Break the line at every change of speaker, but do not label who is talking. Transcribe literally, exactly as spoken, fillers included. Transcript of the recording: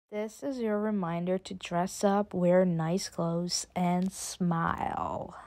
This is your reminder to dress up, wear nice clothes, and smile.